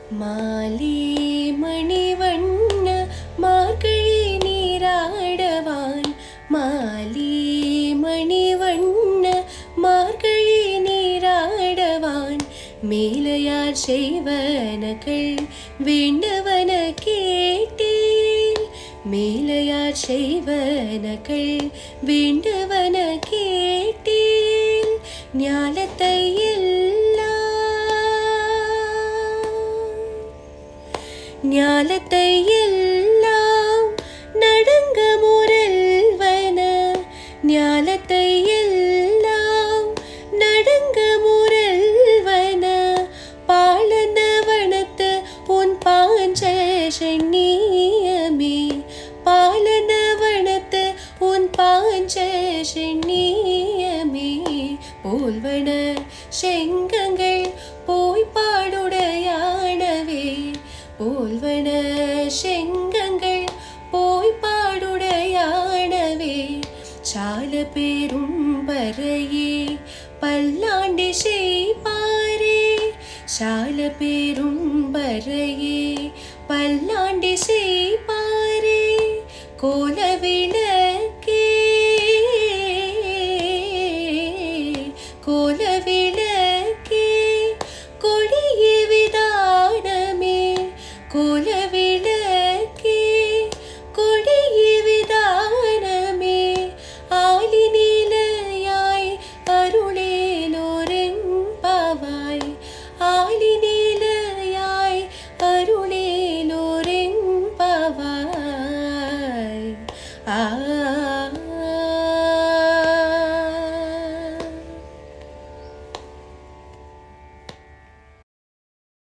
மாலே மணிவண்ண மார்கழி நீராடவான் மாலே மணிவண்ண மார்கழி நீராடவான் மேலையார் செய்வனகள் வேண்டவன கேட்டேன் மேலையார் செய்வனகள் வேண்டவன கேட்டேன் ஞாலத்தை ஞாலத்தை எல்லாம் நடுங்க முரல்வன ஞாலத்தை எல்லாம் நடுங்க முரல்வன பாலனவனத்து உன் பாஞ்ச சென்னியமே பாலனவனத்து உன் பாஞ்ச சென்னியமே போல்வன செங்கங்கள் போய் பாடுடையானவே போல்வன செங்கங்கள் போய் பாடுடையானவே சால பேரும் பறையே பல்லாண்டி செய்பாரே சால பேரும் பறையே பல்லாண்டி